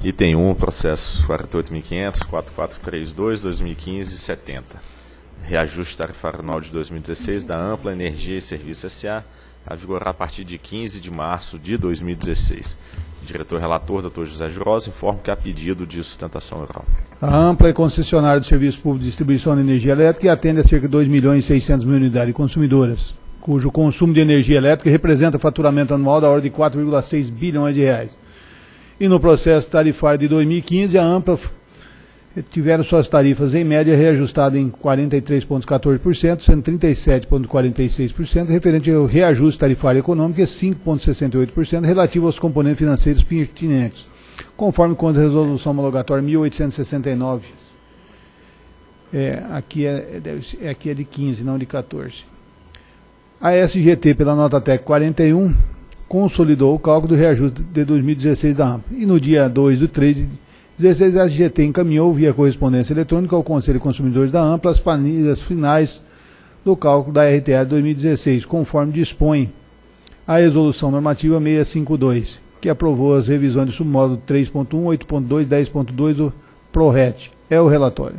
Item 1, processo 48.500, 4432, 2015, 70. Reajuste tarifário anual de 2016 da Ampla Energia e Serviços S.A. a vigorar a partir de 15 de março de 2016. Diretor relator, Dr. José Jurosa, informa que há pedido de sustentação oral. A Ampla é concessionária do Serviço Público de Distribuição de Energia Elétrica e atende a cerca de 2.600.000 unidades consumidoras, cujo consumo de energia elétrica representa faturamento anual da ordem de 4,6 bilhões de reais. E no processo tarifário de 2015, a Ampla tiveram suas tarifas em média reajustadas em 43,14%, sendo 37,46% referente ao reajuste tarifário econômico e 5,68% relativo aos componentes financeiros pertinentes, conforme consta a resolução homologatória 1869. Aqui é de 15, não de 14. A SGT, pela nota técnica 41, consolidou o cálculo do reajuste de 2016 da Ampla. E no dia 2/3/16, a SGT encaminhou via correspondência eletrônica ao Conselho de Consumidores da Ampla as planilhas finais do cálculo da RTA de 2016, conforme dispõe a Resolução Normativa 652, que aprovou as revisões do submódulo 3.1, 8.2 e 10.2 do PRORET. É o relatório.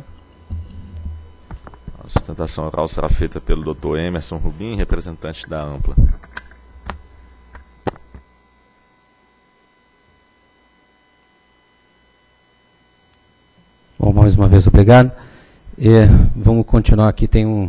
A sustentação oral será feita pelo Dr. Emerson Rubim, representante da Ampla. Bom, mais uma vez, obrigado. Vamos continuar aqui,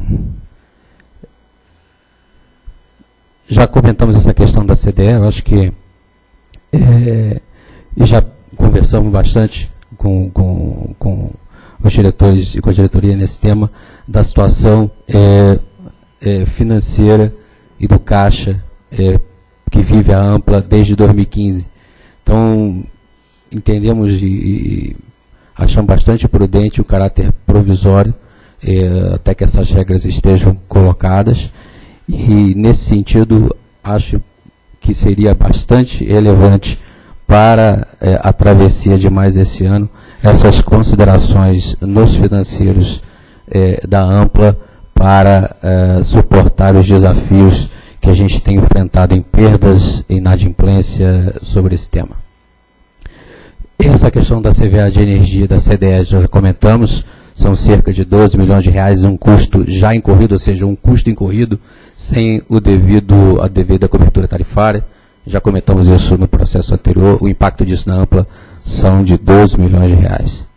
já comentamos essa questão da CDE, eu acho que e já conversamos bastante com os diretores e com a diretoria nesse tema da situação financeira e do caixa que vive a Ampla desde 2015. Então, entendemos e achamos bastante prudente o caráter provisório, até que essas regras estejam colocadas, e nesse sentido acho que seria bastante relevante para a travessia de mais esse ano, essas considerações nos financeiros da Ampla para suportar os desafios que a gente tem enfrentado em perdas e inadimplência sobre esse tema. Essa questão da CVA de energia da CDE já comentamos, são cerca de 12 milhões de reais, um custo já incorrido, ou seja, um custo incorrido sem a devida cobertura tarifária. Já comentamos isso no processo anterior, o impacto disso na Ampla são de 12 milhões de reais.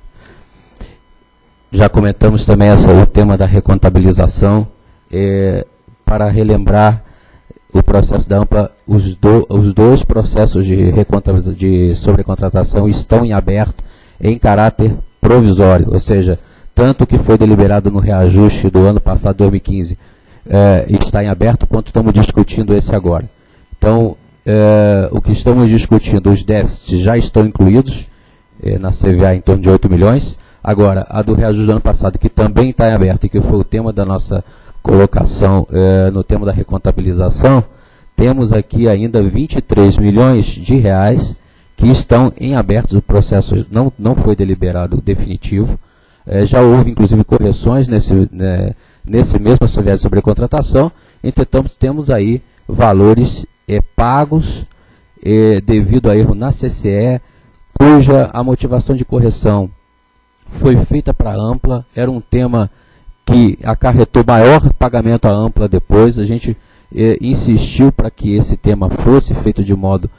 Já comentamos também o tema da recontabilização, para relembrar o processo da Ampla, os dois processos de sobrecontratação estão em aberto em caráter provisório, ou seja, tanto que foi deliberado no reajuste do ano passado, 2015, está em aberto, quanto estamos discutindo esse agora. Então, o que estamos discutindo, os déficits já estão incluídos na CVA em torno de 8 milhões. Agora, a do reajuste do ano passado, que também está em aberto e que foi o tema da nossa colocação no tema da recontabilização, temos aqui ainda 23 milhões de reais que estão em aberto. O processo não foi deliberado definitivo. Já houve, inclusive, correções nesse mesmo CVA de sobrecontratação. Entretanto, temos aí valores pagos devido a erro na CCE, cuja a motivação de correção foi feita para a Ampla. Era um tema que acarretou maior pagamento à Ampla depois. A gente insistiu para que esse tema fosse feito de modo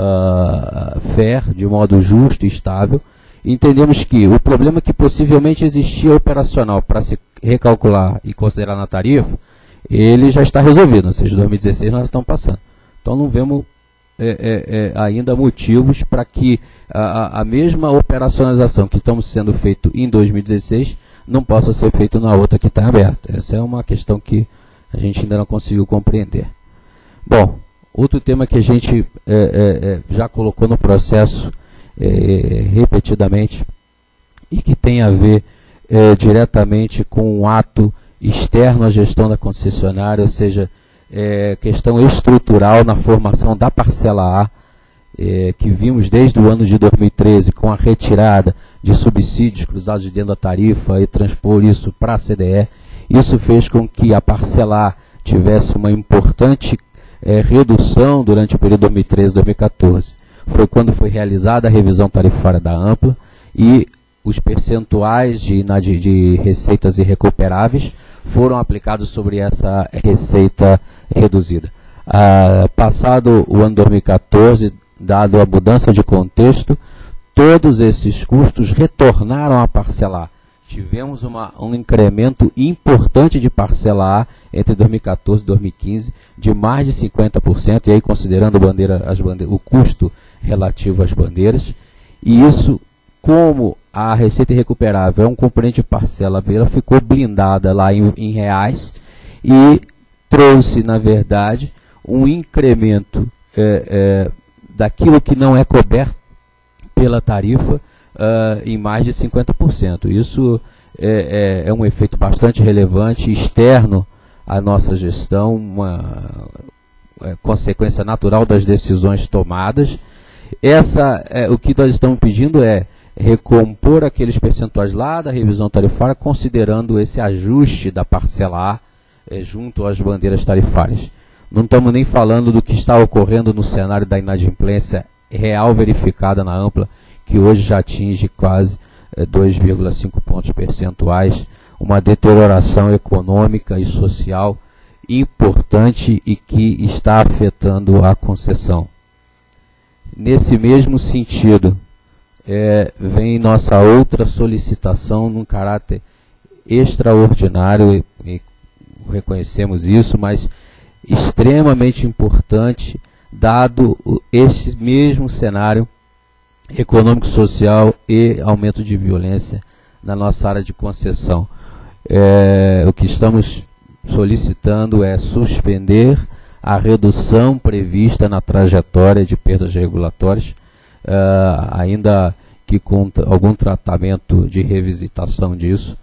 fair, de modo justo e estável. Entendemos que o problema que possivelmente existia operacional para se recalcular e considerar na tarifa, ele já está resolvido, ou seja, 2016 nós estamos passando. Então não vemos ainda motivos para que a mesma operacionalização que estamos sendo feito em 2016 não possa ser feito na outra que está aberta. Essa é uma questão que a gente ainda não conseguiu compreender. Bom, outro tema que a gente já colocou no processo repetidamente e que tem a ver diretamente com um ato externo à gestão da concessionária, ou seja, questão estrutural na formação da parcela A, que vimos desde o ano de 2013 com a retirada de subsídios cruzados de dentro da tarifa e transpor isso para a CDE. Isso fez com que a parcela A tivesse uma importante redução durante o período 2013-2014. foi quando foi realizada a revisão tarifária da Ampla e os percentuais de receitas irrecuperáveis foram aplicados sobre essa receita reduzida. Passado o ano 2014, dado a mudança de contexto, todos esses custos retornaram a parcelar. Tivemos um incremento importante de parcelar entre 2014 e 2015 de mais de 50%, e aí considerando o custo relativo às bandeiras. E isso, como a receita irrecuperável é um componente de parcela, ela ficou blindada lá em reais e trouxe, na verdade, um incremento daquilo que não é coberto pela tarifa em mais de 50%. Isso é um efeito bastante relevante, externo à nossa gestão, uma consequência natural das decisões tomadas. O que nós estamos pedindo é recompor aqueles percentuais lá da revisão tarifária, considerando esse ajuste da parcela A junto às bandeiras tarifárias. Não estamos nem falando do que está ocorrendo no cenário da inadimplência real verificada na Ampla, que hoje já atinge quase 2,5 pontos percentuais, uma deterioração econômica e social importante e que está afetando a concessão. Nesse mesmo sentido, vem nossa outra solicitação num caráter extraordinário, e reconhecemos isso, mas extremamente importante, dado esse mesmo cenário econômico, social e aumento de violência na nossa área de concessão. O que estamos solicitando é suspender a redução prevista na trajetória de perdas regulatórias, ainda que com algum tratamento de revisitação disso,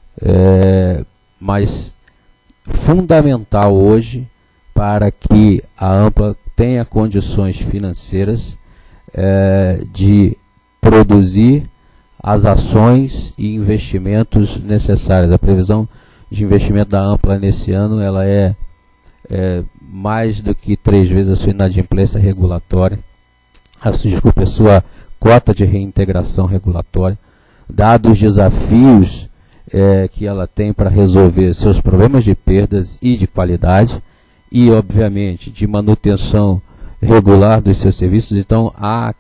mas fundamental hoje para que a Ampla tenha condições financeiras de produzir as ações e investimentos necessários. A previsão de investimento da Ampla nesse ano ela é mais do que 3 vezes a sua inadimplência regulatória, a sua cota de reintegração regulatória, dados os desafios que ela tem para resolver seus problemas de perdas e de qualidade e, obviamente, de manutenção regular dos seus serviços. Então, há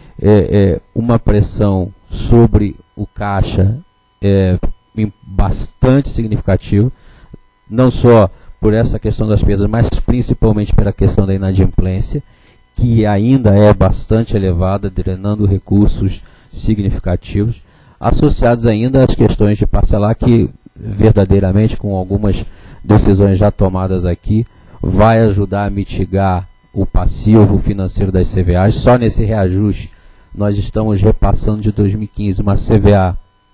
uma pressão sobre o caixa bastante significativa, não só por essa questão das perdas, mas principalmente pela questão da inadimplência, que ainda é bastante elevada, drenando recursos significativos, associados ainda às questões de parcelar, que verdadeiramente, com algumas decisões já tomadas aqui, vai ajudar a mitigar o passivo financeiro das CVAs. Só nesse reajuste nós estamos repassando de 2015 uma CVA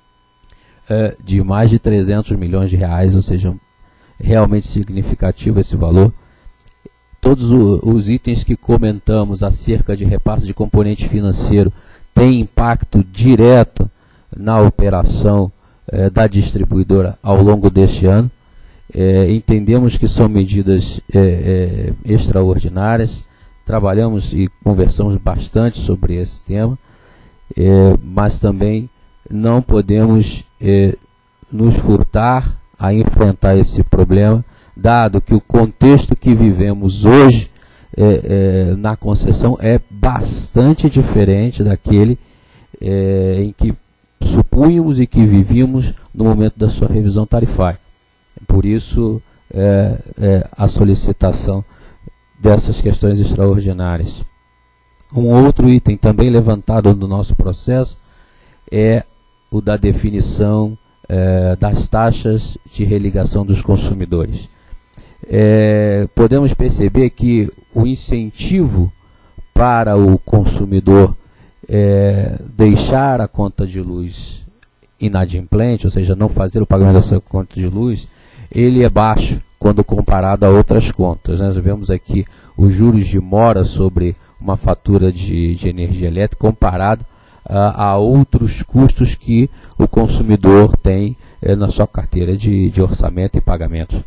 de mais de 300 milhões de reais, ou seja, realmente significativo esse valor. Todos os itens que comentamos acerca de repasse de componente financeiro têm impacto direto na operação da distribuidora ao longo deste ano. Entendemos que são medidas extraordinárias, trabalhamos e conversamos bastante sobre esse tema, mas também não podemos nos furtar a enfrentar esse problema, dado que o contexto que vivemos hoje na concessão é bastante diferente daquele em que supunhamos e que vivíamos no momento da sua revisão tarifária. Por isso, a solicitação dessas questões extraordinárias. Um outro item também levantado no nosso processo é o da definição das taxas de religação dos consumidores. Podemos perceber que o incentivo para o consumidor deixar a conta de luz inadimplente, ou seja, não fazer o pagamento da sua conta de luz, ele é baixo quando comparado a outras contas. Nós vemos aqui os juros de mora sobre uma fatura de energia elétrica comparado a outros custos que o consumidor tem na sua carteira de orçamento e pagamento.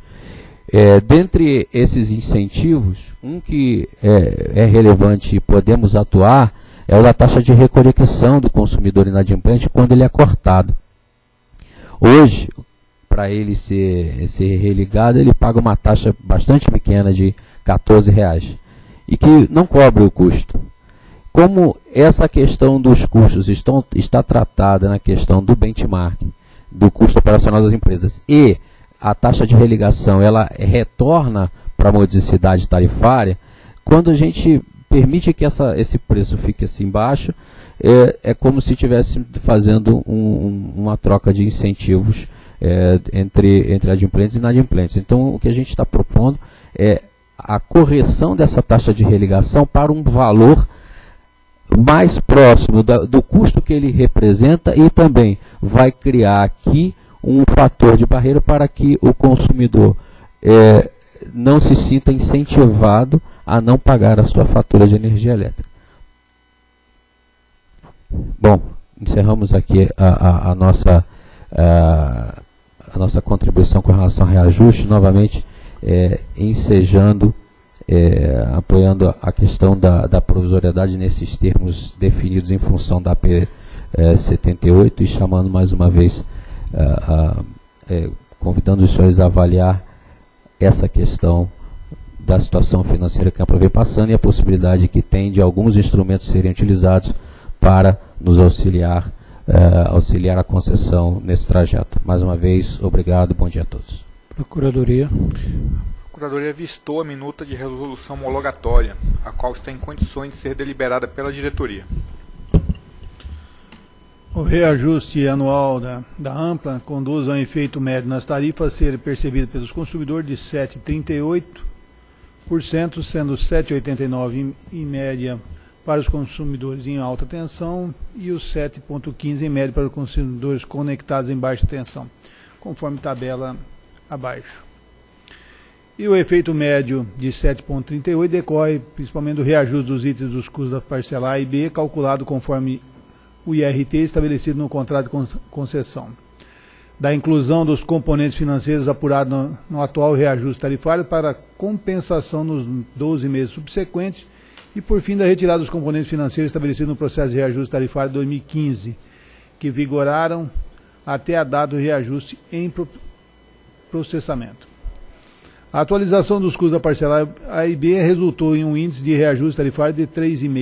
Dentre esses incentivos, um que é relevante e podemos atuar é o da taxa de reconexão do consumidor inadimplente quando ele é cortado. Hoje, para ele ser religado, ele paga uma taxa bastante pequena de R$14 e que não cobre o custo. Como essa questão dos custos está tratada na questão do benchmark, do custo operacional das empresas, e a taxa de religação ela retorna para a modicidade tarifária, quando a gente permite que esse preço fique assim baixo, é como se estivesse fazendo uma troca de incentivos entre adimplentes e inadimplentes. Então, o que a gente está propondo é a correção dessa taxa de religação para um valor mais próximo do custo que ele representa, e também vai criar aqui um fator de barreira para que o consumidor não se sinta incentivado a não pagar a sua fatura de energia elétrica. Bom, encerramos aqui a nossa contribuição com relação ao reajuste, novamente ensejando, apoiando a questão da provisoriedade nesses termos definidos em função da AP 78 e chamando mais uma vez, convidando os senhores a avaliar essa questão da situação financeira que a Ampla vem passando e a possibilidade que tem de alguns instrumentos serem utilizados para nos auxiliar a concessão nesse trajeto. Mais uma vez, obrigado, bom dia a todos. Procuradoria. A Procuradoria vistou a minuta de resolução homologatória, a qual está em condições de ser deliberada pela diretoria. O reajuste anual da Ampla conduz a um efeito médio nas tarifas a ser percebido pelos consumidores de 7,38%, sendo 7,89% em média para os consumidores em alta tensão e os 7,15% em média para os consumidores conectados em baixa tensão, conforme tabela abaixo. E o efeito médio de 7,38% decorre principalmente do reajuste dos itens dos custos da parcela A e B, calculado conforme o IRT estabelecido no contrato de concessão, da inclusão dos componentes financeiros apurados no atual reajuste tarifário para compensação nos 12 meses subsequentes e, por fim, da retirada dos componentes financeiros estabelecidos no processo de reajuste tarifário de 2015, que vigoraram até a data do reajuste em processamento. A atualização dos custos da parcela A e B resultou em um índice de reajuste tarifário de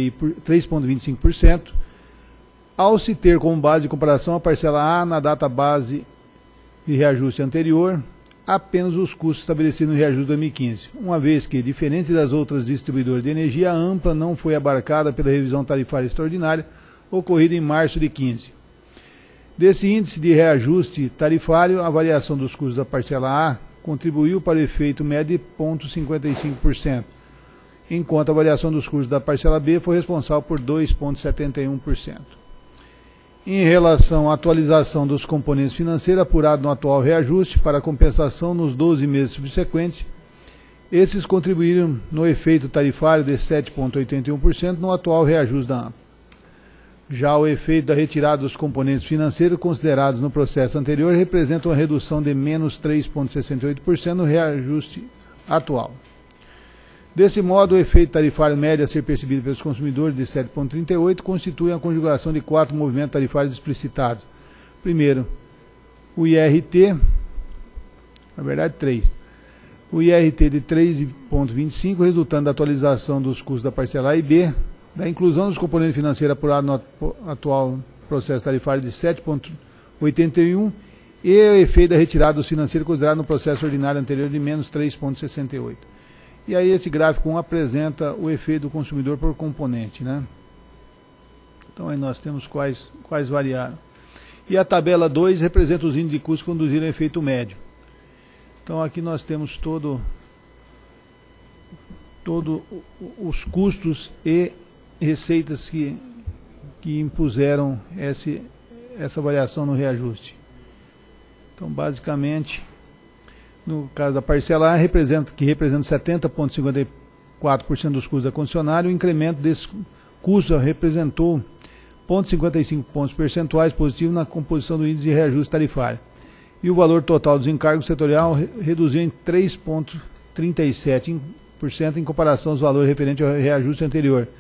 3,25%, ao se ter como base de comparação a parcela A na data base de reajuste anterior, apenas os custos estabelecidos no reajuste de 2015, uma vez que, diferente das outras distribuidoras de energia, a Ampla não foi abarcada pela revisão tarifária extraordinária ocorrida em março de 15. Desse índice de reajuste tarifário, a variação dos custos da parcela A contribuiu para o efeito médio de 0,55%, enquanto a variação dos custos da parcela B foi responsável por 2,71%. Em relação à atualização dos componentes financeiros apurados no atual reajuste para compensação nos 12 meses subsequentes, esses contribuíram no efeito tarifário de 7,81% no atual reajuste da Ampla. Já o efeito da retirada dos componentes financeiros considerados no processo anterior representa uma redução de menos 3,68% no reajuste atual. Desse modo, o efeito tarifário médio a ser percebido pelos consumidores de 7,38 constitui a conjugação de 4 movimentos tarifários explicitados. Primeiro, o IRT, na verdade 3. O IRT de 3,25, resultando da atualização dos custos da parcela A e B, da inclusão dos componentes financeiros apurados no atual processo tarifário de 7,81 e o efeito da retirada dos financeiros considerado no processo ordinário anterior de menos 3,68. E aí esse gráfico 1 apresenta o efeito do consumidor por componente, né? Então aí nós temos quais variaram. E a tabela 2 representa os índices de custos que conduziram ao efeito médio. Então aqui nós temos todo os custos e receitas que impuseram essa variação no reajuste. Então basicamente, no caso da parcela A, que representa 70,54% dos custos da concessionária, o incremento desse custo representou 0,55 pontos percentuais positivo na composição do índice de reajuste tarifário. E o valor total dos encargos setorial reduziu em 3,37% em comparação aos valores referentes ao reajuste anterior,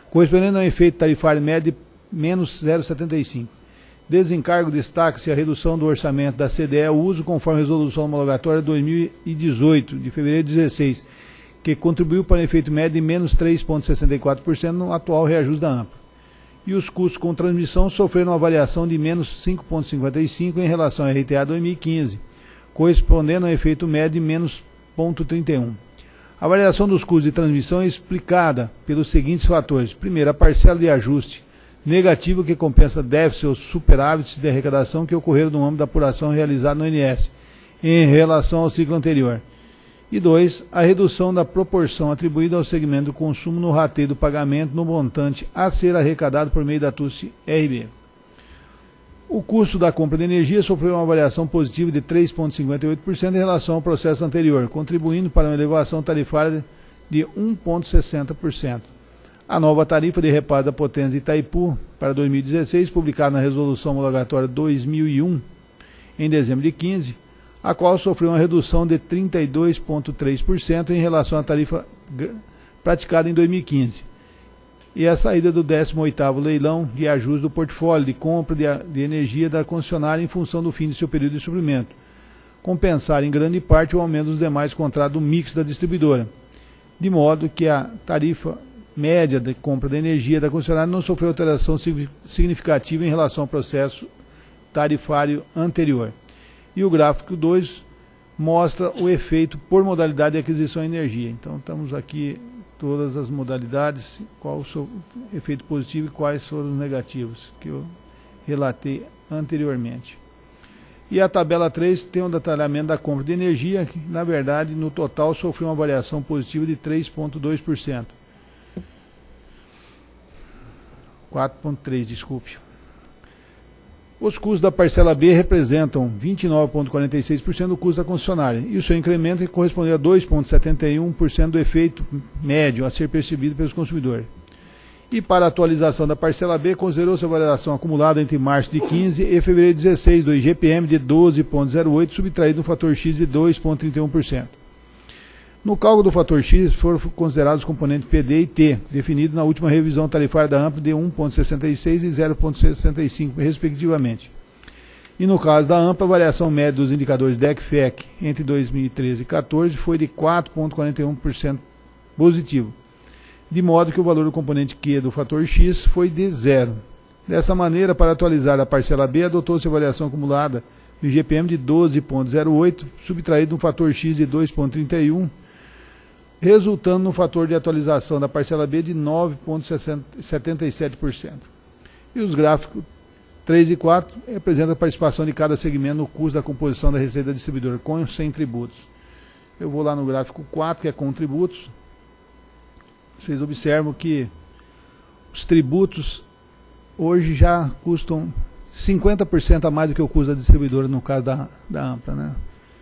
correspondendo a um efeito tarifário médio de menos 0,75. Desencargo destaca-se a redução do orçamento da CDE, o uso conforme a resolução homologatória 2018, de fevereiro de 16, que contribuiu para um efeito médio de menos 3,64% no atual reajuste da AMPA. E os custos com transmissão sofreram uma variação de menos 5,55% em relação à RTA 2015, correspondendo a um efeito médio de menos 0,31%. A variação dos custos de transmissão é explicada pelos seguintes fatores. Primeiro, a parcela de ajuste negativo que compensa déficits ou superávites de arrecadação que ocorreram no âmbito da apuração realizada no INS em relação ao ciclo anterior. E 2, a redução da proporção atribuída ao segmento do consumo no rateio do pagamento no montante a ser arrecadado por meio da TUST-RB. O custo da compra de energia sofreu uma variação positiva de 3,58% em relação ao processo anterior, contribuindo para uma elevação tarifária de 1,60%. A nova tarifa de reparo da potência de Itaipu para 2016, publicada na Resolução Homologatória 2001, em dezembro de 15, a qual sofreu uma redução de 32,3% em relação à tarifa praticada em 2015. E a saída do 18º leilão de ajuste do portfólio de compra de energia da concessionária em função do fim de seu período de suprimento, compensar em grande parte o aumento dos demais contratos do mix da distribuidora, de modo que a tarifa média de compra de energia da concessionária não sofreu alteração significativa em relação ao processo tarifário anterior. E o gráfico 2 mostra o efeito por modalidade de aquisição de energia. Então, estamos aqui todas as modalidades, qual o seu efeito positivo e quais foram os negativos, que eu relatei anteriormente. E a tabela 3 tem um detalhamento da compra de energia, que, na verdade, no total, sofreu uma variação positiva de 3,2%. 4,3%, desculpe. Os custos da parcela B representam 29,46% do custo da concessionária, e o seu incremento correspondeu a 2,71% do efeito médio a ser percebido pelos consumidores. E para a atualização da parcela B, considerou-se a variação acumulada entre março de 15 e fevereiro de 16 do IGPM de 12,08, subtraído no fator X de 2,31%. No cálculo do fator X foram considerados os componentes PD e T, definidos na última revisão tarifária da AMPA de 1,66 e 0,65, respectivamente. E no caso da AMPA, a variação média dos indicadores DEC-FEC entre 2013 e 2014 foi de 4,41% positivo, de modo que o valor do componente Q do fator X foi de 0. Dessa maneira, para atualizar a parcela B, adotou-se a variação acumulada do IGPM de 12,08, subtraído no fator X de 2,31, resultando no fator de atualização da parcela B de 9,77%. E os gráficos 3 e 4 representam a participação de cada segmento no custo da composição da receita da distribuidora, com ou sem tributos. Eu vou lá no gráfico 4, que é com tributos. Vocês observam que os tributos hoje já custam 50% a mais do que o custo da distribuidora, no caso da AMPA, né?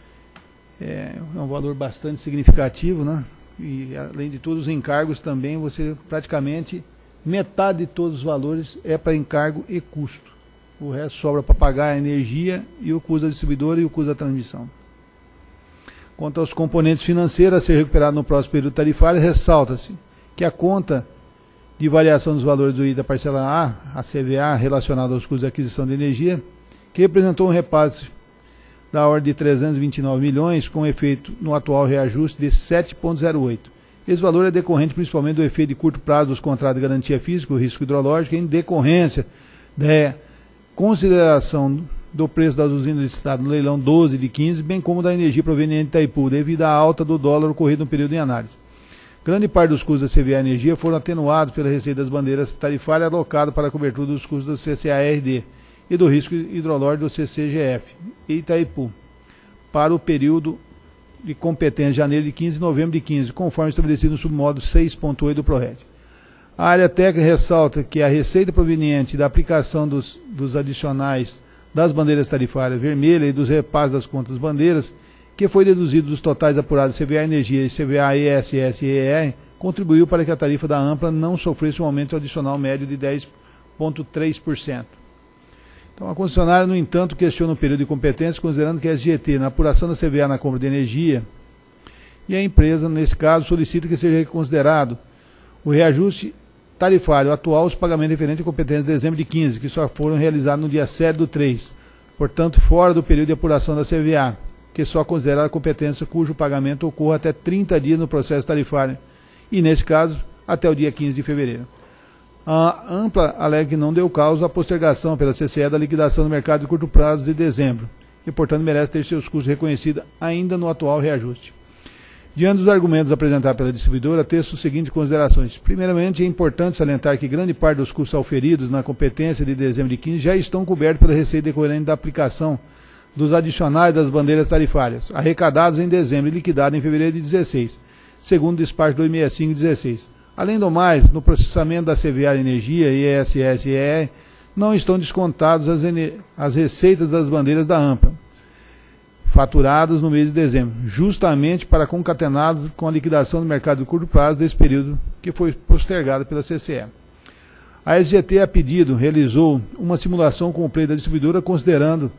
É um valor bastante significativo, né? E além de todos os encargos também, você praticamente metade de todos os valores é para encargo e custo. O resto sobra para pagar a energia e o custo da distribuidora e o custo da transmissão. Quanto aos componentes financeiros a ser recuperados no próximo período tarifário, ressalta-se que a conta de variação dos valores do I da parcela A, a CVA, relacionada aos custos de aquisição de energia, que representou um repasse da ordem de 329 milhões, com efeito no atual reajuste de 7,08. Esse valor é decorrente principalmente do efeito de curto prazo dos contratos de garantia física, o risco hidrológico, em decorrência da consideração do preço das usinas licitadas no leilão 12 de 15, bem como da energia proveniente de Itaipu, devido à alta do dólar ocorrido no período em análise. Grande parte dos custos da CVA Energia foram atenuados pela receita das bandeiras tarifárias alocadas para a cobertura dos custos do CCARD e do risco hidrológico do CCGF e Itaipu, para o período de competência de janeiro de 15 e novembro de 15, conforme estabelecido no submodo 6.8 do PRORED. A área técnica ressalta que a receita proveniente da aplicação dos adicionais das bandeiras tarifárias vermelha e dos repasses das contas bandeiras, que foi deduzido dos totais apurados CVA Energia e CVA ESS e ER, contribuiu para que a tarifa da AMPA não sofresse um aumento adicional médio de 10,3%. Então, a concessionária, no entanto, questiona o período de competência, considerando que a SGT, na apuração da CVA na compra de energia, e a empresa, nesse caso, solicita que seja reconsiderado o reajuste tarifário atual os pagamentos referentes à competência de dezembro de 15, que só foram realizados no dia 7/3, portanto fora do período de apuração da CVA, que só considera a competência cujo pagamento ocorra até 30 dias no processo tarifário, e nesse caso, até o dia 15 de fevereiro. A Ampla alega que não deu causa à postergação pela CCE da liquidação do mercado de curto prazo de dezembro, e portanto merece ter seus custos reconhecidos ainda no atual reajuste. Diante dos argumentos apresentados pela distribuidora, teço as seguintes considerações. Primeiramente, é importante salientar que grande parte dos custos auferidos na competência de dezembro de 15 já estão cobertos pela receita decorrente da aplicação dos adicionais das bandeiras tarifárias, arrecadados em dezembro e liquidados em fevereiro de 16, segundo o despacho 265 de 16. Além do mais, no processamento da CVA Energia, ISS e EE, não estão descontados as receitas das bandeiras da Ampla, faturadas no mês de dezembro, justamente para concatenados com a liquidação do mercado de curto prazo desse período que foi postergado pela CCE. A SGT, a pedido, realizou uma simulação com o play da distribuidora, considerando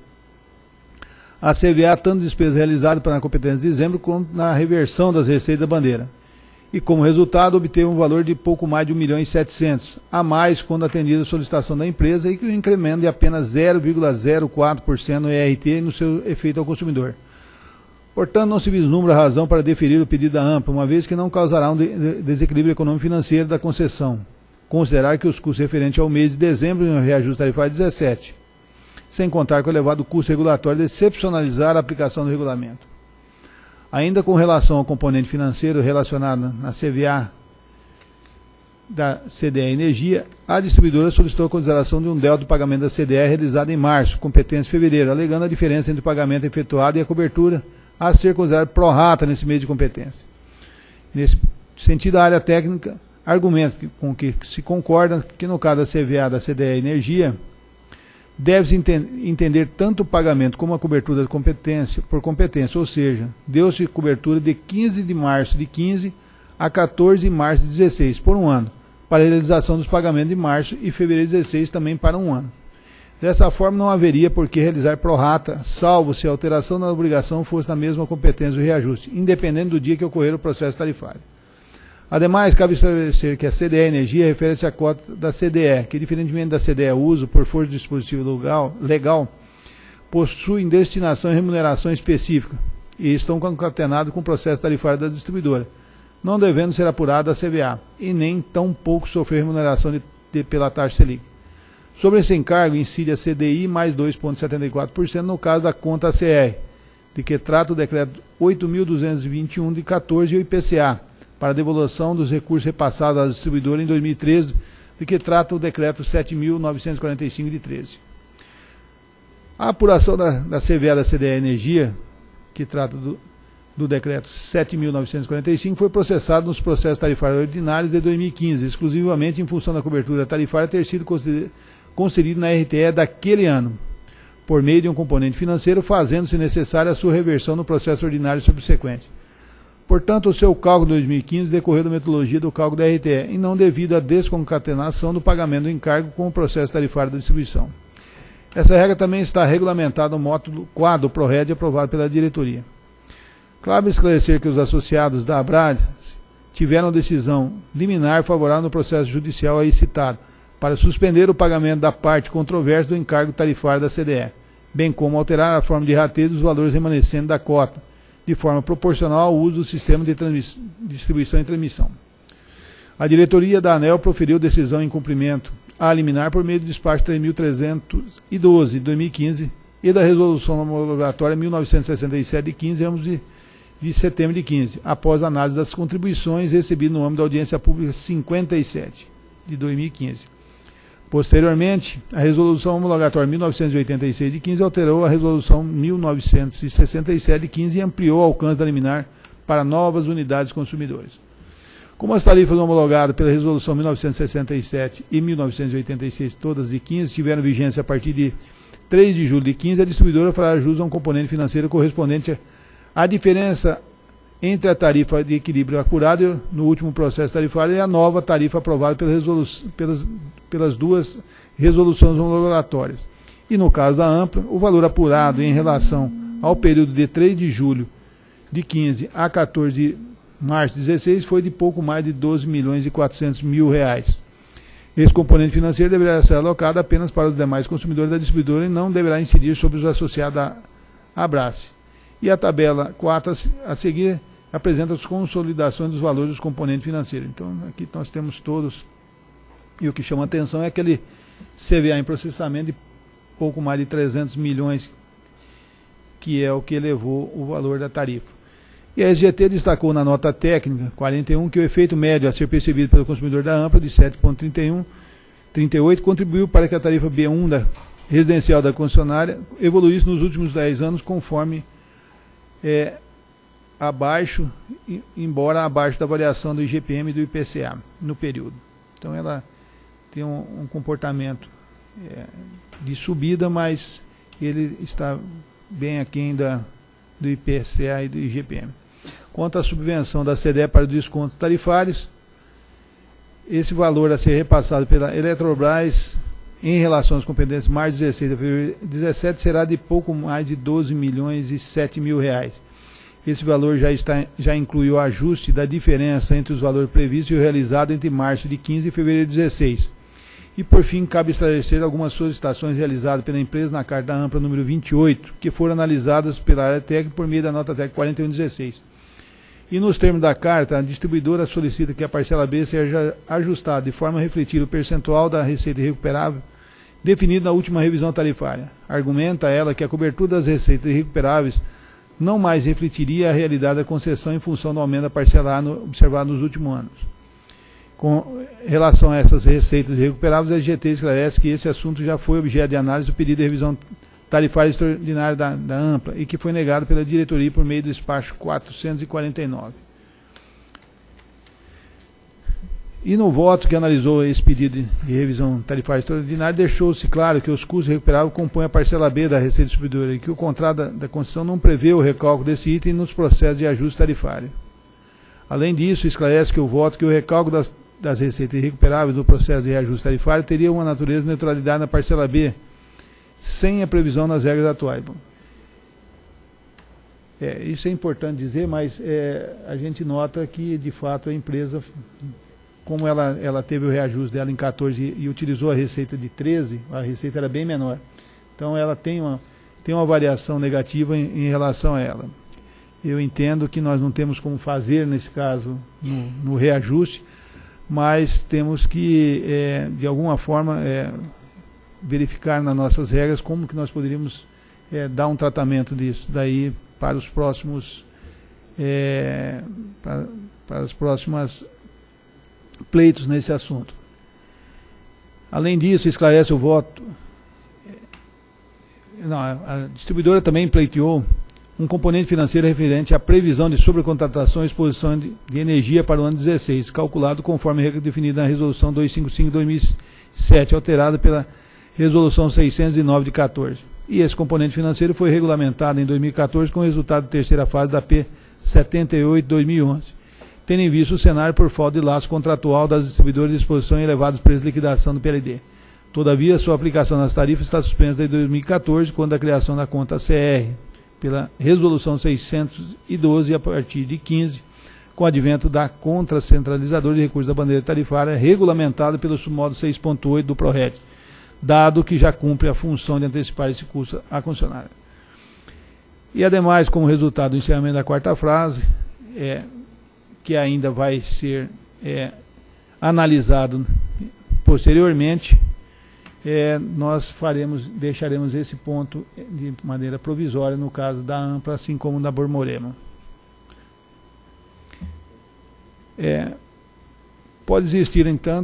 a CVA tanto despesas realizadas para a competência de dezembro quanto na reversão das receitas da bandeira. E como resultado obteve um valor de pouco mais de 1.700.000, a mais quando atendida a solicitação da empresa, e que o incremento de apenas 0,04% no ERT e no seu efeito ao consumidor. Portanto, não se vislumbra razão para deferir o pedido da Ampla, uma vez que não causará um desequilíbrio econômico-financeiro da concessão. Considerar que os custos referentes ao mês de dezembro no reajuste tarifário 17, sem contar com o elevado custo regulatório de excepcionalizar a aplicação do regulamento. Ainda com relação ao componente financeiro relacionado na CVA da CDE Energia, a distribuidora solicitou a consideração de um delta do pagamento da CDE realizado em março, competência em fevereiro, alegando a diferença entre o pagamento efetuado e a cobertura a ser considerada pró-rata nesse mês de competência. Nesse sentido, a área técnica argumenta com que se concorda que no caso da CVA da CDE Energia, deve-se entender tanto o pagamento como a cobertura de competência, por competência, ou seja, deu-se cobertura de 15 de março de 15 a 14 de março de 16, por um ano, para a realização dos pagamentos de março e fevereiro de 16 também para um ano. Dessa forma, não haveria por que realizar pró-rata, salvo se a alteração da obrigação fosse na mesma competência do reajuste, independente do dia que ocorrer o processo tarifário. Ademais, cabe estabelecer que a CDE Energia refere-se à cota da CDE, que, diferentemente da CDE Uso, por força do dispositivo legal, possuem destinação e remuneração específica e estão concatenados com o processo tarifário da distribuidora, não devendo ser apurada a CVA, e nem tão pouco sofrer remuneração pela taxa Selic. Sobre esse encargo, incide a CDI mais 2,74% no caso da conta ACR, de que trata o decreto 8.221 de 14 e o IPCA, para a devolução dos recursos repassados à distribuidora em 2013, de que trata o decreto 7.945 de 13. A apuração da CVA da CDE Energia, que trata do decreto 7.945, foi processada nos processos tarifários ordinários de 2015, exclusivamente em função da cobertura tarifária ter sido concedida na RTE daquele ano, por meio de um componente financeiro, fazendo-se necessária a sua reversão no processo ordinário subsequente. Portanto, o seu cálculo de 2015 decorreu da metodologia do cálculo da RTE e não devido à desconcatenação do pagamento do encargo com o processo tarifário da distribuição. Essa regra também está regulamentada no módulo 4 do PRORED aprovado pela diretoria. Cabe esclarecer que os associados da ABRAD tiveram decisão liminar favorável no processo judicial aí citado, para suspender o pagamento da parte controversa do encargo tarifário da CDE, bem como alterar a forma de rateio dos valores remanescentes da cota, de forma proporcional ao uso do sistema de distribuição e transmissão. A diretoria da ANEEL proferiu decisão em cumprimento a liminar por meio do despacho 3.312 de 2015 e da resolução homologatória 1967 de 15, ambos de setembro de 15, após a análise das contribuições recebidas no âmbito da audiência pública 57 de 2015. Posteriormente, a resolução homologatória 1986 de 15 alterou a resolução 1967 de 15 e ampliou o alcance da liminar para novas unidades consumidores. Como as tarifas homologadas pela resolução 1967 e 1986, todas de 15, tiveram vigência a partir de 3 de julho de 15, a distribuidora fará jus a um componente financeiro correspondente à diferença entre a tarifa de equilíbrio acurado no último processo tarifário e a nova tarifa aprovada pelas duas resoluções homologatórias. E no caso da Ampla, o valor apurado em relação ao período de 3 de julho de 15 a 14 de março de 16 foi de pouco mais de R$ 12.400.000, Esse componente financeiro deverá ser alocado apenas para os demais consumidores da distribuidora e não deverá incidir sobre os associados à Abrace. E a tabela 4 a seguir apresenta as consolidações dos valores dos componentes financeiros. Então, aqui nós temos todos, e o que chama a atenção é aquele CVA em processamento de pouco mais de 300 milhões, que é o que elevou o valor da tarifa. E a SGT destacou na nota técnica 41 que o efeito médio a ser percebido pelo consumidor da Ampla, de 7,38, contribuiu para que a tarifa B1 da residencial da concessionária evoluísse nos últimos 10 anos conforme abaixo, embora abaixo da variação do IGPM e do IPCA no período. Então ela tem um comportamento de subida, mas ele está bem aquém do IPCA e do IGPM. Quanto à subvenção da CDE para os descontos tarifários, esse valor a ser repassado pela Eletrobras em relação às competências mais 16 de fevereiro de 2017 será de pouco mais de 12 milhões e 7 mil reais. Esse valor já inclui o ajuste da diferença entre os valores previstos e o realizado entre março de 15 e fevereiro de 16. E, por fim, cabe esclarecer algumas solicitações realizadas pela empresa na carta da Ampla número 28, que foram analisadas pela área técnica por meio da nota técnica 4116. E nos termos da carta, a distribuidora solicita que a parcela B seja ajustada de forma a refletir o percentual da receita irrecuperável definido na última revisão tarifária. Argumenta ela que a cobertura das receitas irrecuperáveis não mais refletiria a realidade da concessão em função do aumento da parcela A observado nos últimos anos. Com relação a essas receitas irrecuperáveis, a SGT esclarece que esse assunto já foi objeto de análise do pedido de revisão tarifária extraordinária da Ampla e que foi negado pela diretoria por meio do despacho 449. E no voto que analisou esse pedido de revisão tarifária extraordinária, deixou-se claro que os custos recuperáveis compõem a parcela B da receita distribuidora e que o contrato da concessão não prevê o recálculo desse item nos processos de ajuste tarifário. Além disso, esclarece que o voto que o recálculo das receitas irrecuperáveis do processo de reajuste tarifário teria uma natureza de neutralidade na parcela B, sem a previsão nas regras atuais. Bom, isso é importante dizer, mas a gente nota que, de fato, a empresa, como ela teve o reajuste dela em 14 e utilizou a receita de 13, a receita era bem menor. Então, ela tem uma variação negativa em relação a ela. Eu entendo que nós não temos como fazer, nesse caso, no reajuste, mas temos que, de alguma forma, verificar nas nossas regras como que nós poderíamos dar um tratamento disso daí para os próximos para as próximas pleitos nesse assunto. Além disso, esclarece o voto. A distribuidora também pleiteou um componente financeiro referente à previsão de sobrecontratação e exposição de energia para o ano 16, calculado conforme a regra definida na Resolução 255/2007, alterada pela Resolução 609 de 14. E esse componente financeiro foi regulamentado em 2014 com o resultado da terceira fase da P 78/2011, tendo em vista o cenário por falta de laço contratual das distribuidoras de exposição e elevados preços de liquidação do PLD. Todavia, sua aplicação nas tarifas está suspensa desde 2014, quando a criação da conta CR, pela Resolução 612, a partir de 15, com o advento da contra-centralizadora de recursos da bandeira tarifária, regulamentada pelo submodo 6.8 do PRORED, dado que já cumpre a função de antecipar esse custo à concessionária. E, ademais, como resultado do encerramento da quarta fase, que ainda vai ser analisado posteriormente, nós deixaremos esse ponto de maneira provisória no caso da Ampla, assim como da Borborema. Pode existir, então,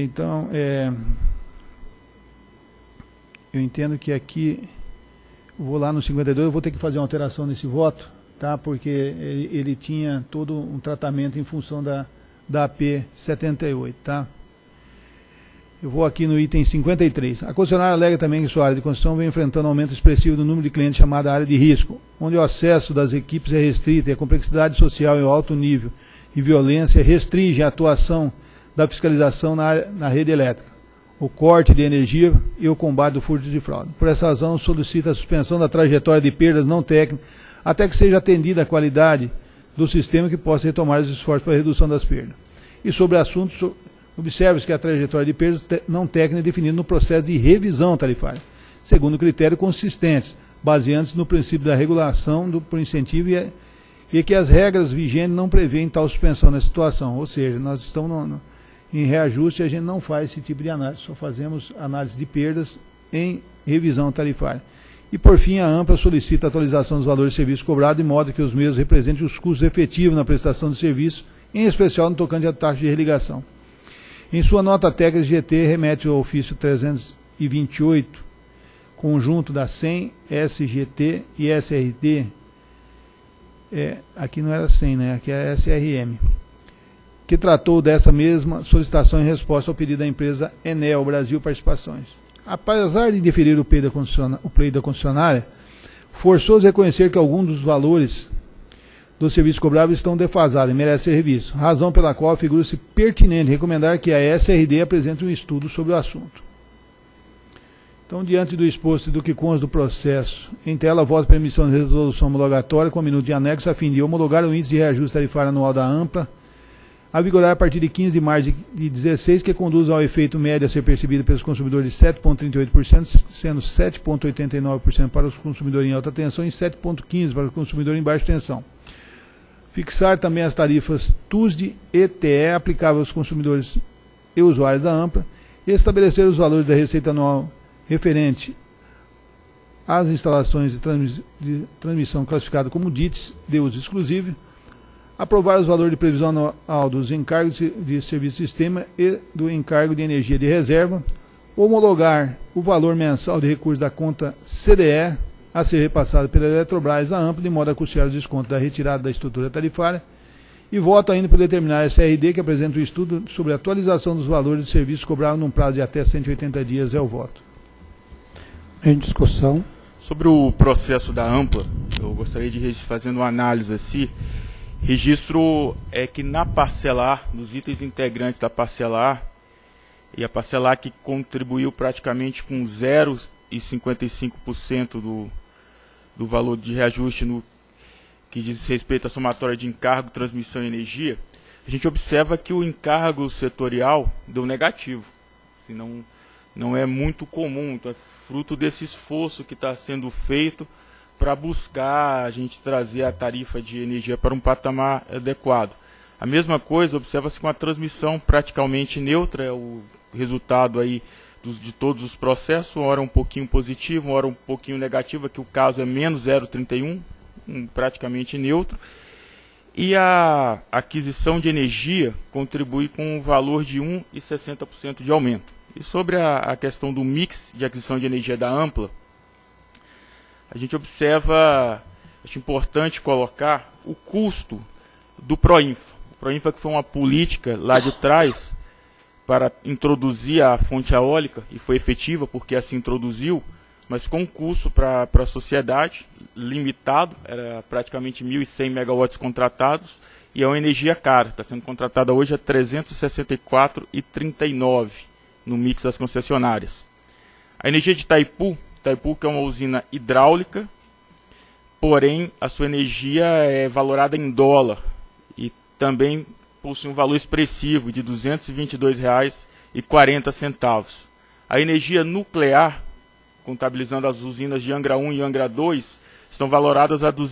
eu entendo que aqui, vou lá no 52, eu vou ter que fazer uma alteração nesse voto, tá? Porque ele tinha todo um tratamento em função da AP 78, tá? Eu vou aqui no item 53. A concessionária alega também que sua área de construção vem enfrentando um aumento expressivo do número de clientes chamada área de risco, onde o acesso das equipes é restrito e a complexidade social e o alto nível de violência restringe a atuação da fiscalização na rede elétrica, o corte de energia e o combate do furto de fraude. Por essa razão, solicita a suspensão da trajetória de perdas não técnicas até que seja atendida a qualidade do sistema que possa retomar os esforços para a redução das perdas. E sobre assuntos Observe-se que a trajetória de perdas não técnica é definida no processo de revisão tarifária, segundo critérios consistentes, baseando-se no princípio da regulação por incentivo e que as regras vigentes não prevêem tal suspensão nessa situação. Ou seja, nós estamos em reajuste e a gente não faz esse tipo de análise, só fazemos análise de perdas em revisão tarifária. E, por fim, a AMPLA solicita a atualização dos valores de serviço cobrados, de modo que os mesmos representem os custos efetivos na prestação de serviço, em especial no tocante à taxa de religação. Em sua nota técnica, o GT remete ao ofício 328, conjunto da SEM, SGT e SRD, aqui não era SEM, né? Aqui é SRM, que tratou dessa mesma solicitação em resposta ao pedido da empresa Enel Brasil Participações. Apesar de deferir o pleito da concessionária, forçoso reconhecer que alguns dos valores dos serviços cobrados estão defasados e merecem ser revistos, razão pela qual figura-se pertinente recomendar que a SRD apresente um estudo sobre o assunto. Então, diante do exposto e do que consta do processo, em tela, voto para emissão de resolução homologatória com minuto de anexo a fim de homologar o índice de reajuste tarifário anual da AMPLA, a vigorar a partir de 15 de março de 2016, que conduz ao efeito médio a ser percebido pelos consumidores de 7,38%, sendo 7,89% para os consumidores em alta tensão e 7,15% para os consumidores em baixa tensão. Fixar também as tarifas TUSD e TE aplicáveis aos consumidores e usuários da AMPLA e estabelecer os valores da receita anual referente às instalações de transmissão classificadas como DITs de uso exclusivo, aprovar os valores de previsão anual dos encargos de serviço de sistema e do encargo de energia de reserva, homologar o valor mensal de recursos da conta CDE a ser repassado pela Eletrobras à AMPLA, de modo a custear os descontos da retirada da estrutura tarifária, e voto ainda por determinar a SRD que apresenta o estudo sobre a atualização dos valores de serviços cobrados num prazo de até 180 dias. É o voto. Em discussão. Sobre o processo da AMPLA, eu gostaria de fazer uma análise assim. Registro que na parcelar, nos itens integrantes da parcelar, e a parcelar que contribuiu praticamente com 0,55% do valor de reajuste no que diz respeito à somatória de encargo, transmissão e energia, a gente observa que o encargo setorial deu negativo. Assim, não é muito comum, então é fruto desse esforço que está sendo feito para buscar a gente trazer a tarifa de energia para um patamar adequado. A mesma coisa observa-se com a transmissão praticamente neutra, é o resultado aí de todos os processos, uma hora um pouquinho positivo, uma hora um pouquinho negativo, aqui o caso é menos 0,31, praticamente neutro. E a aquisição de energia contribui com um valor de 1,60% de aumento. E sobre a questão do mix de aquisição de energia da AMPLA, a gente observa, acho importante colocar o custo do Proinfa. O Proinfa que foi uma política lá de trás para introduzir a fonte eólica, e foi efetiva porque assim introduziu, mas com um custo para a sociedade limitado, era praticamente 1.100 megawatts contratados, e é uma energia cara, está sendo contratada hoje a 364,39 no mix das concessionárias. A energia de Itaipu, que é uma usina hidráulica, porém a sua energia é valorada em dólar e também possui um valor expressivo de R$ 222,40. A energia nuclear, contabilizando as usinas de Angra 1 e Angra 2, estão valoradas a R$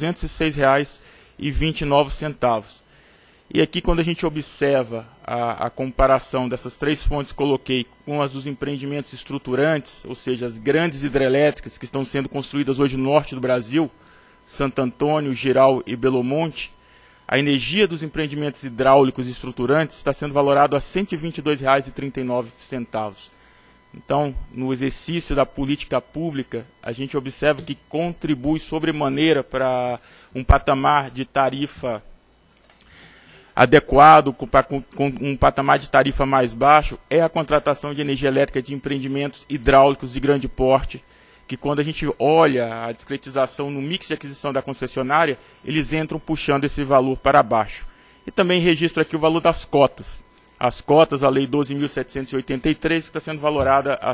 206,29. E aqui, quando a gente observa a comparação dessas três fontes que coloquei com as dos empreendimentos estruturantes, ou seja, as grandes hidrelétricas que estão sendo construídas hoje no norte do Brasil, Santo Antônio, Giral e Belo Monte, a energia dos empreendimentos hidráulicos e estruturantes está sendo valorada a R$ 122,39. Então, no exercício da política pública, a gente observa que contribui sobremaneira para um patamar de tarifa adequado, com um patamar de tarifa mais baixo, é a contratação de energia elétrica de empreendimentos hidráulicos de grande porte, que quando a gente olha a discretização no mix de aquisição da concessionária, eles entram puxando esse valor para baixo. E também registro aqui o valor das cotas. As cotas, a Lei 12.783, que está sendo valorada a R$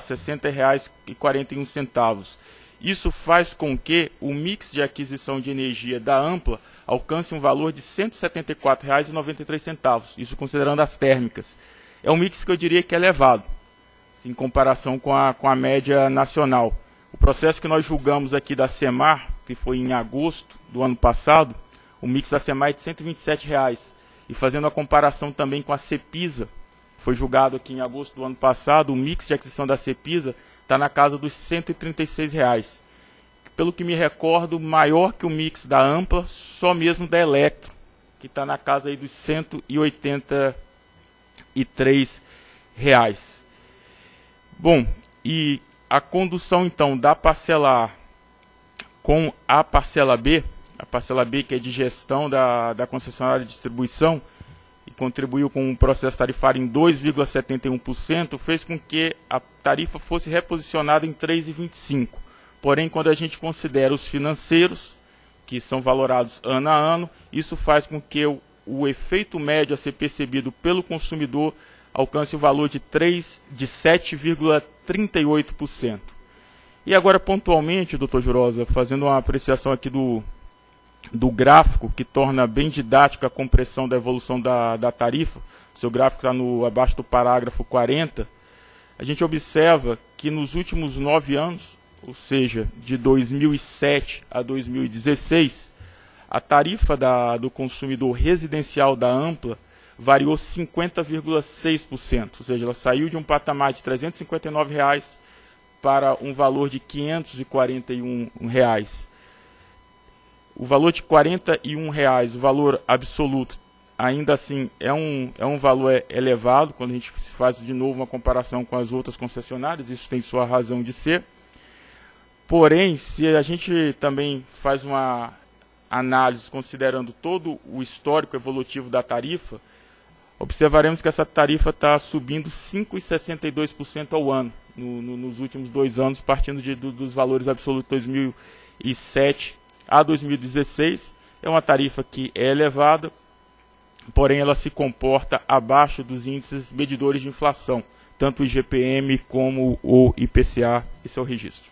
60,41. Isso faz com que o mix de aquisição de energia da AMPLA alcance um valor de R$ 174,93, isso considerando as térmicas. é um mix que eu diria que é elevado, em comparação com a média nacional. O processo que nós julgamos aqui da Semar, que foi em agosto do ano passado, o mix da Semar é de R$ 127,00. E fazendo a comparação também com a Cepisa, foi julgado aqui em agosto do ano passado, o mix de aquisição da Cepisa está na casa dos R$ 136,00. Pelo que me recordo, maior que o mix da Ampla, só mesmo da Eletro, que está na casa aí dos R$ 183,00. Bom, e a condução então da parcela A com a parcela B que é de gestão da concessionária de distribuição, e contribuiu com um processo tarifário em 2,71%, fez com que a tarifa fosse reposicionada em 3,25%. Porém, quando a gente considera os financeiros, que são valorados ano a ano, isso faz com que o efeito médio a ser percebido pelo consumidor alcance o valor de 7,38%. E agora, pontualmente, doutor Jurosa, fazendo uma apreciação aqui do gráfico, que torna bem didática a compreensão da evolução da tarifa, o seu gráfico está abaixo do parágrafo 40, a gente observa que nos últimos 9 anos, ou seja, de 2007 a 2016, a tarifa do consumidor residencial da Ampla variou 50,6%, ou seja, ela saiu de um patamar de R$ 359,00 para um valor de R$ 541,00. O valor de R$ 41,00, o valor absoluto, ainda assim é um valor elevado, quando a gente faz de novo uma comparação com as outras concessionárias, isso tem sua razão de ser. Porém, se a gente também faz uma análise considerando todo o histórico evolutivo da tarifa, observaremos que essa tarifa está subindo 5,62% ao ano, nos últimos 2 anos, partindo dos valores absolutos de 2007 a 2016. É uma tarifa que é elevada, porém ela se comporta abaixo dos índices medidores de inflação, tanto o IGPM como o IPCA. Esse é o registro.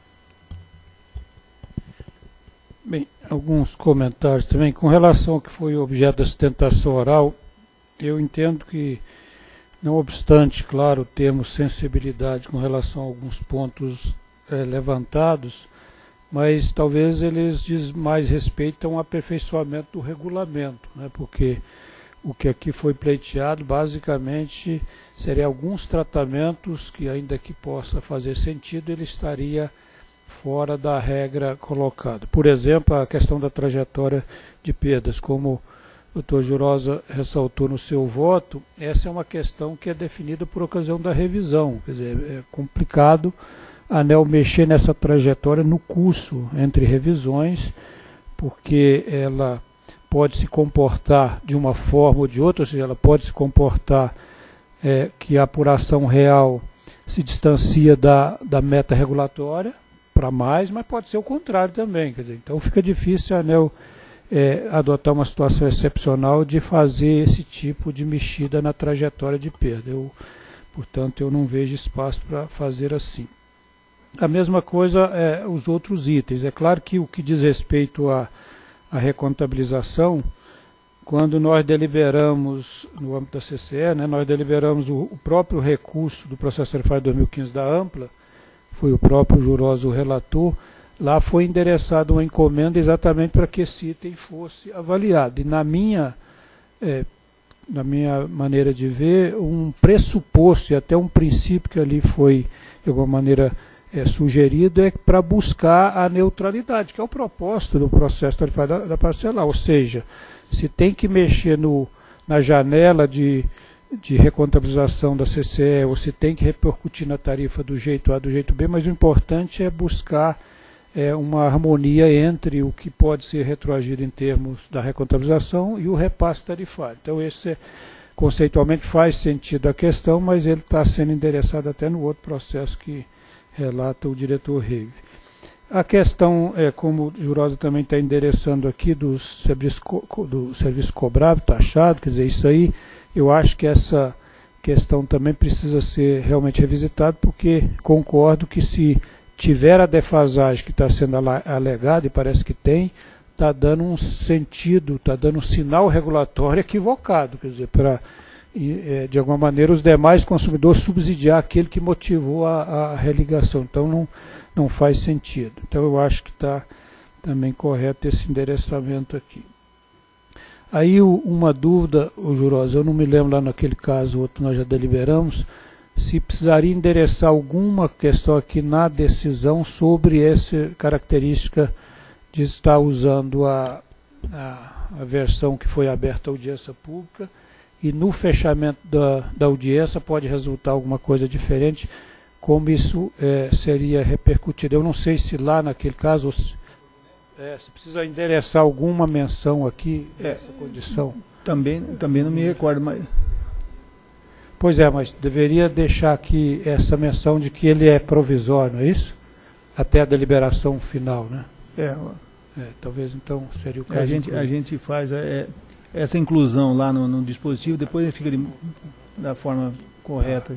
Bem, alguns comentários também. Com relação ao que foi objeto da sustentação oral, eu entendo que, não obstante, claro, temos sensibilidade com relação a alguns pontos levantados, mas talvez eles diz mais respeito a um aperfeiçoamento do regulamento, né? Porque o que aqui foi pleiteado, basicamente, seria alguns tratamentos que, ainda que possa fazer sentido, ele estaria fora da regra colocada. Por exemplo, a questão da trajetória de perdas, como o Dr. Jurosa ressaltou no seu voto, essa é uma questão que é definida por ocasião da revisão. Quer dizer, é complicado a ANEEL mexer nessa trajetória no curso entre revisões, porque ela pode se comportar de uma forma ou de outra, ou seja, ela pode se comportar que a apuração real se distancia da meta regulatória para mais, mas pode ser o contrário também. Quer dizer, então fica difícil a ANEEL adotar uma situação excepcional de fazer esse tipo de mexida na trajetória de perda. Portanto, eu não vejo espaço para fazer assim. A mesma coisa os outros itens. É claro que o que diz respeito à recontabilização, quando nós deliberamos, no âmbito da CCE, né, nós deliberamos o próprio recurso do processo tarifário 2015 da Ampla, foi o próprio Jurosa o relator, lá foi endereçada uma encomenda exatamente para que esse item fosse avaliado. E na minha maneira de ver, um pressuposto e até um princípio que ali foi, de alguma maneira, sugerido é para buscar a neutralidade, que é o propósito do processo tarifário da parcela. Ou seja, se tem que mexer na janela de recontabilização da CCE, ou se tem que repercutir na tarifa do jeito A, do jeito B, mas o importante é buscar uma harmonia entre o que pode ser retroagido em termos da recontabilização e o repasse tarifário. Então, esse conceitualmente faz sentido a questão, mas ele está sendo endereçado até no outro processo que relata o diretor Reive. A questão, como o Jurosa também está endereçando aqui, do serviço cobrado, taxado, quer dizer, isso aí, eu acho que essa questão também precisa ser realmente revisitada, porque concordo que se tiver a defasagem que está sendo alegada, e parece que tem, está dando um sentido, está dando um sinal regulatório equivocado, quer dizer, para e, de alguma maneira, os demais consumidores subsidiar aquele que motivou a religação. Então, não faz sentido. Então, eu acho que está também correto esse endereçamento aqui. Aí, uma dúvida, Jurosa, eu não me lembro lá naquele caso, outro nós já deliberamos, se precisaria endereçar alguma questão aqui na decisão sobre essa característica de estar usando a versão que foi aberta à audiência pública, e no fechamento da audiência pode resultar alguma coisa diferente, como isso seria repercutido. Eu não sei se lá naquele caso se precisa endereçar alguma menção aqui nessa condição. Também não me recordo, mas... Pois é, mas deveria deixar aqui essa menção de que ele é provisório, não é isso? Até a deliberação final, né? Talvez então seria o caso. A gente faz essa inclusão lá no dispositivo, depois ele fica da forma correta.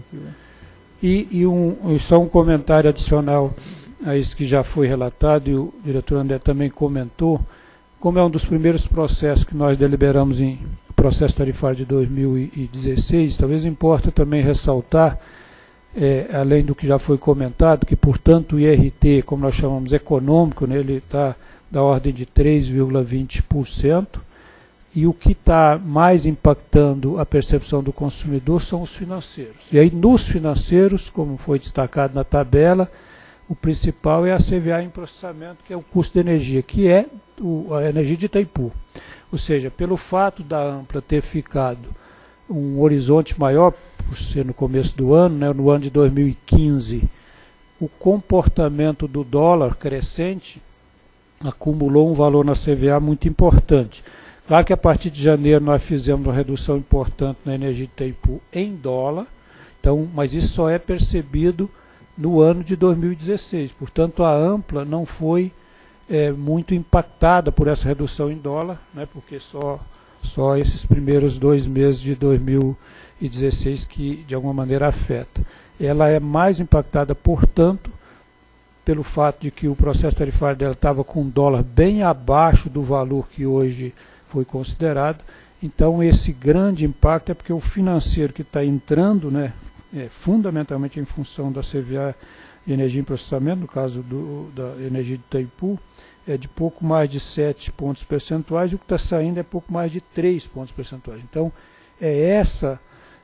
E só um comentário adicional a isso que já foi relatado, e o diretor André também comentou, como é um dos primeiros processos que nós deliberamos em processo tarifário de 2016, talvez importa também ressaltar, além do que já foi comentado, que, portanto, o IRT, como nós chamamos econômico, né, ele está da ordem de 3,20%, e o que está mais impactando a percepção do consumidor são os financeiros. E aí, nos financeiros, como foi destacado na tabela, o principal é a CVA em processamento, que é o custo de energia, que é a energia de Itaipu. Ou seja, pelo fato da Ampla ter ficado um horizonte maior, por ser no começo do ano, né, no ano de 2015, o comportamento do dólar crescente acumulou um valor na CVA muito importante. Claro que a partir de janeiro nós fizemos uma redução importante na energia de Itaipu em dólar, então, mas isso só é percebido no ano de 2016. Portanto, a Ampla não foi muito impactada por essa redução em dólar, né, porque só esses primeiros 2 meses de 2016 que de alguma maneira afeta. Ela é mais impactada, portanto, pelo fato de que o processo tarifário dela estava com um dólar bem abaixo do valor que hoje foi considerado. Então, esse grande impacto é porque o financeiro que está entrando, né, fundamentalmente em função da CVA de energia em processamento, no caso da energia de Itaipu, é de pouco mais de 7 pontos percentuais, e o que está saindo é pouco mais de 3 pontos percentuais. Então, essa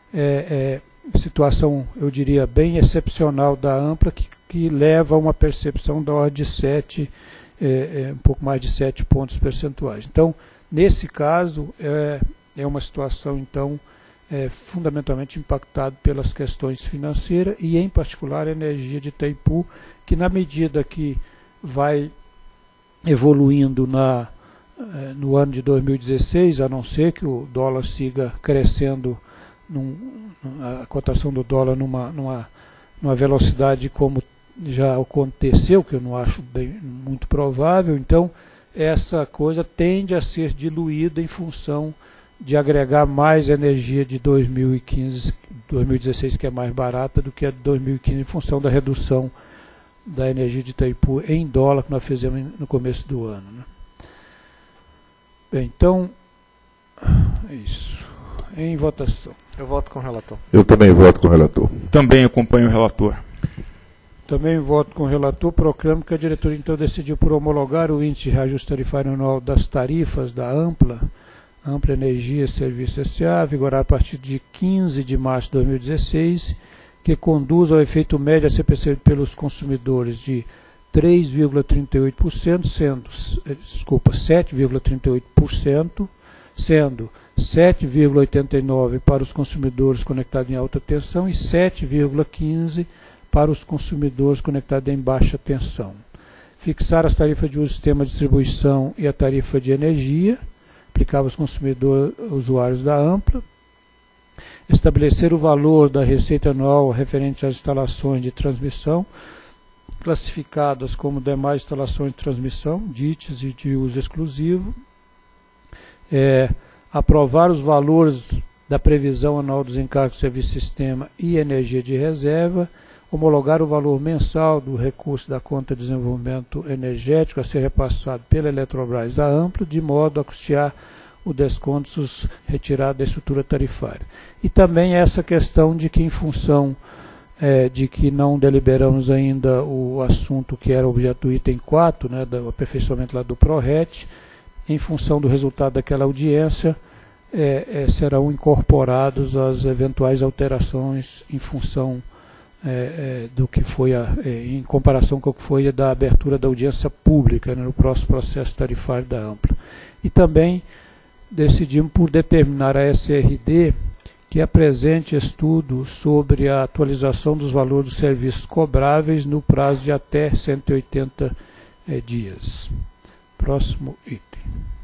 situação, eu diria, bem excepcional da Ampla, que leva a uma percepção da ordem de um pouco mais de 7 pontos percentuais. Então, nesse caso, é uma situação, então, fundamentalmente impactada pelas questões financeiras e, em particular, a energia de Itaipu, que, na medida que vai evoluindo no ano de 2016, a não ser que o dólar siga crescendo, a cotação do dólar numa velocidade como já aconteceu, que eu não acho muito provável, então essa coisa tende a ser diluída em função de agregar mais energia de 2016, que é mais barata do que a de 2015, em função da redução da energia de Itaipu em dólar que nós fizemos no começo do ano, né? Bem, então, é isso. Em votação. Eu voto com o relator. Eu também voto com o relator. Também acompanho o relator. Também voto com o relator. Proclamo que a diretoria então decidiu por homologar o índice de reajuste tarifário anual das tarifas da Ampla Energia Serviço S.A., vigorar a partir de 15 de março de 2016, que conduz ao efeito médio a ser percebido pelos consumidores de 3,38%, sendo 7,38%, sendo 7,89% para os consumidores conectados em alta tensão e 7,15% para os consumidores conectados em baixa tensão. Fixar as tarifas de uso do sistema de distribuição e a tarifa de energia, aplicável aos consumidores usuários da Ampla. Estabelecer o valor da receita anual referente às instalações de transmissão, classificadas como demais instalações de transmissão, DITs e de uso exclusivo. Aprovar os valores da previsão anual dos encargos de serviço sistema e energia de reserva, homologar o valor mensal do recurso da conta de desenvolvimento energético a ser repassado pela Eletrobras à Ampla, de modo a custear o descontos retirados da estrutura tarifária. E também essa questão de que, em função de que não deliberamos ainda o assunto que era objeto do item 4, né, do aperfeiçoamento lá do PRORET, em função do resultado daquela audiência, serão incorporados as eventuais alterações em função do que foi, em comparação com o que foi da abertura da audiência pública, né, no próximo processo tarifário da Ampla. E também decidimos por determinar a SRD que apresente estudo sobre a atualização dos valores dos serviços cobráveis no prazo de até 180 dias. Próximo item.